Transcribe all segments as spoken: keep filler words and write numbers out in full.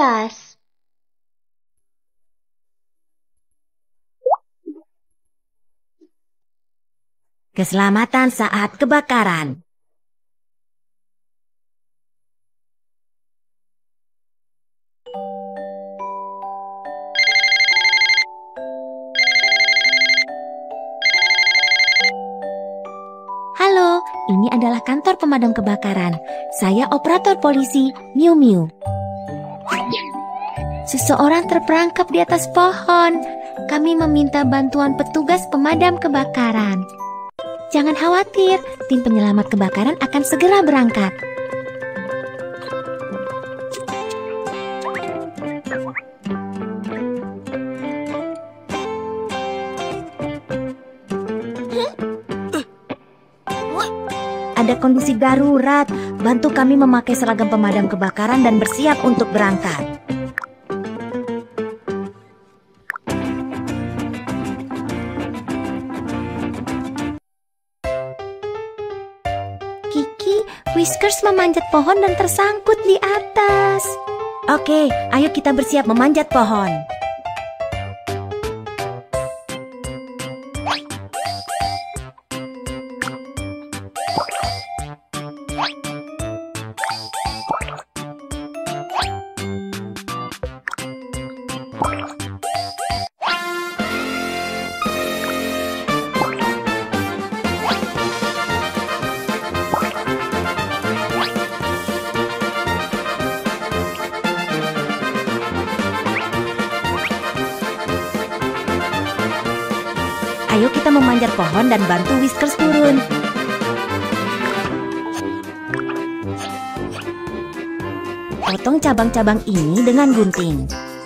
belas. Keselamatan saat kebakaran. Halo, ini adalah kantor pemadam kebakaran. Saya operator polisi, Miu Miu. Seseorang terperangkap di atas pohon. Kami meminta bantuan petugas pemadam kebakaran. Jangan khawatir, tim penyelamat kebakaran akan segera berangkat. Ada kondisi darurat, bantu kami memakai seragam pemadam kebakaran dan bersiap untuk berangkat. Kiki, Whiskers memanjat pohon dan tersangkut di atas. Oke, ayo kita bersiap memanjat pohon. Ayo kita memanjat pohon dan bantu Whiskers turun. Potong cabang-cabang ini dengan gunting.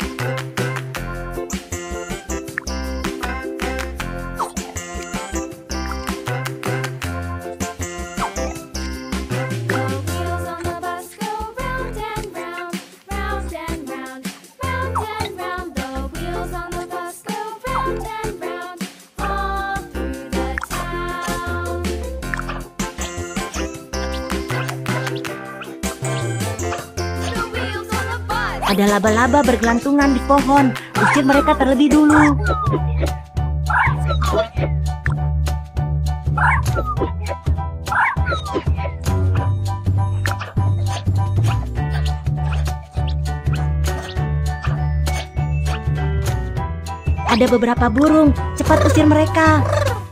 Ada laba-laba bergelantungan di pohon. Usir mereka terlebih dulu. Ada beberapa burung. Cepat usir mereka.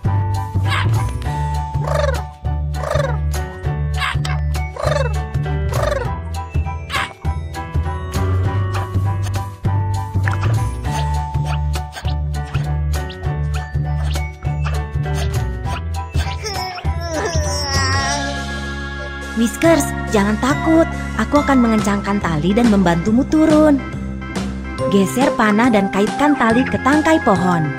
Whiskers, jangan takut. Aku akan mengencangkan tali dan membantumu turun. Geser panah dan kaitkan tali ke tangkai pohon.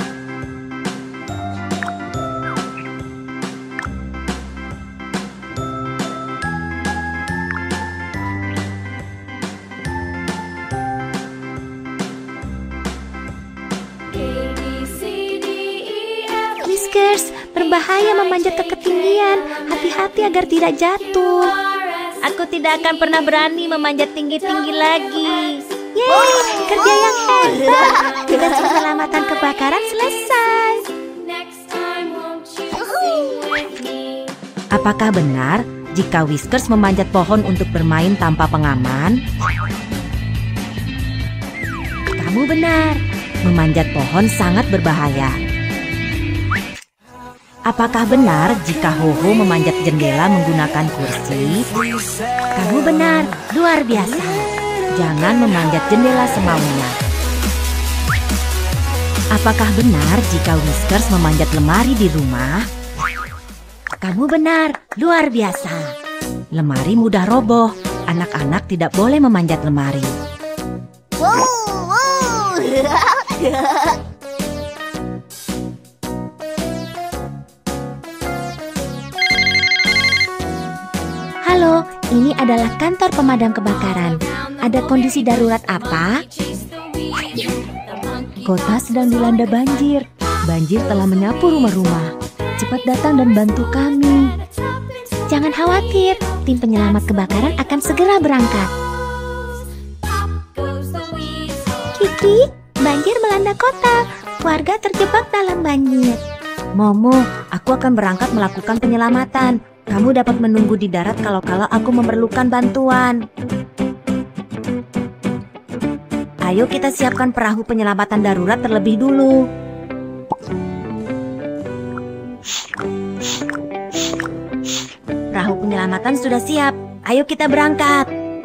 Whiskers, berbahaya memanjat ke ketinggian. Hati-hati agar tidak jatuh. Aku tidak akan pernah berani memanjat tinggi-tinggi lagi. Yeay, kerja yang hebat. Tugas penyelamatan kebakaran selesai. Apakah benar jika Whiskers memanjat pohon untuk bermain tanpa pengaman? Kamu benar, memanjat pohon sangat berbahaya. Apakah benar jika Ho-Ho memanjat jendela menggunakan kursi? Kamu benar, luar biasa. Jangan memanjat jendela semaunya. Apakah benar jika Whiskers memanjat lemari di rumah? Kamu benar, luar biasa. Lemari mudah roboh. Anak-anak tidak boleh memanjat lemari. Wow, wow. Halo, ini adalah kantor pemadam kebakaran. Ada kondisi darurat apa? Kota sedang dilanda banjir. Banjir telah menyapu rumah-rumah. Cepat datang dan bantu kami. Jangan khawatir, tim penyelamat kebakaran akan segera berangkat. Kiki, banjir melanda kota. Warga terjebak dalam banjir. Momo, aku akan berangkat melakukan penyelamatan. Kamu dapat menunggu di darat kalau-kalau aku memerlukan bantuan. Ayo kita siapkan perahu penyelamatan darurat terlebih dulu. Perahu penyelamatan sudah siap. Ayo kita berangkat.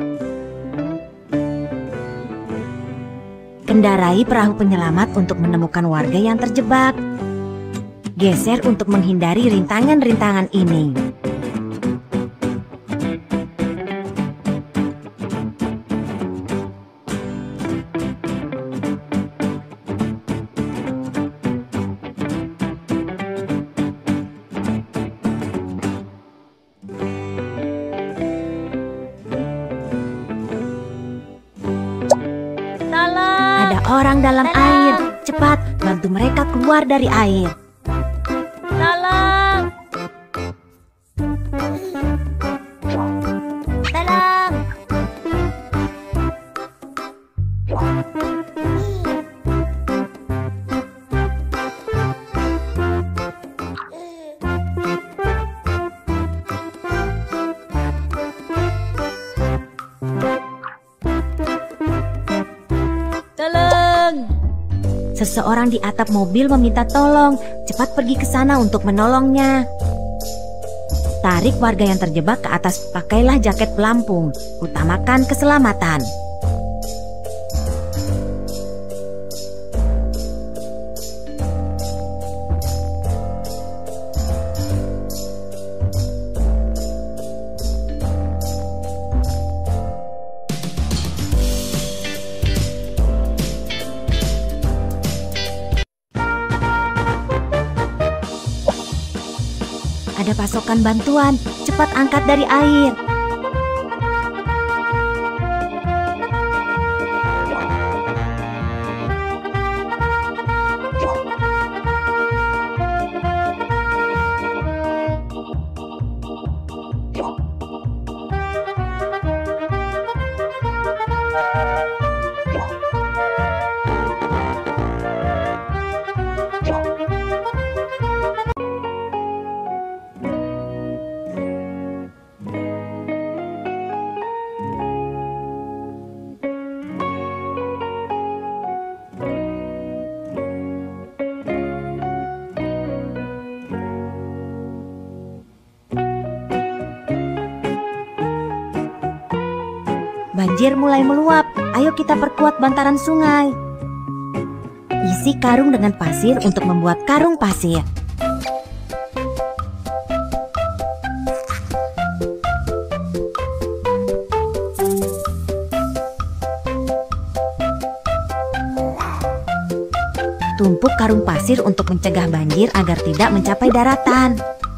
Kendarai perahu penyelamat untuk menemukan warga yang terjebak. Geser untuk menghindari rintangan-rintangan ini. Ada orang dalam air. Cepat, bantu mereka keluar dari air. Tolong! Tolong! Tolong! Seseorang di atap mobil meminta tolong. Cepat pergi ke sana untuk menolongnya. Tarik warga yang terjebak ke atas. Pakailah jaket pelampung. Utamakan keselamatan. Ada pasokan bantuan, cepat angkat dari air. Banjir mulai meluap, ayo kita perkuat bantaran sungai. Isi karung dengan pasir untuk membuat karung pasir. Tumpuk karung pasir untuk mencegah banjir agar tidak mencapai daratan.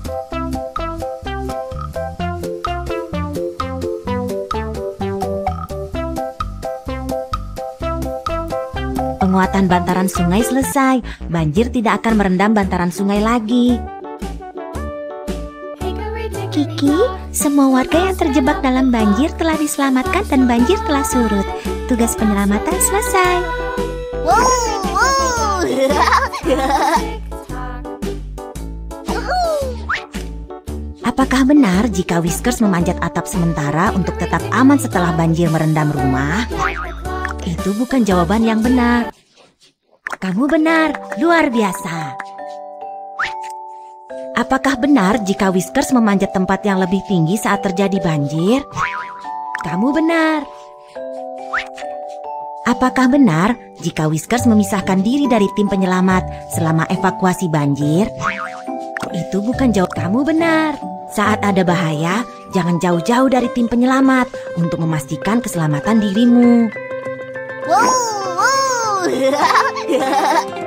Penguatan bantaran sungai selesai. Banjir tidak akan merendam bantaran sungai lagi. Kiki, semua warga yang terjebak dalam banjir telah diselamatkan dan banjir telah surut. Tugas penyelamatan selesai. Wow, wow. Apakah benar jika Whiskers memanjat atap sementara untuk tetap aman setelah banjir merendam rumah? Itu bukan jawaban yang benar. Kamu benar, luar biasa. Apakah benar jika Whiskers memanjat tempat yang lebih tinggi saat terjadi banjir? Kamu benar. Apakah benar jika Whiskers memisahkan diri dari tim penyelamat selama evakuasi banjir? Itu bukan jawab. Kamu benar. Saat ada bahaya, jangan jauh-jauh dari tim penyelamat untuk memastikan keselamatan dirimu. Wow, wow.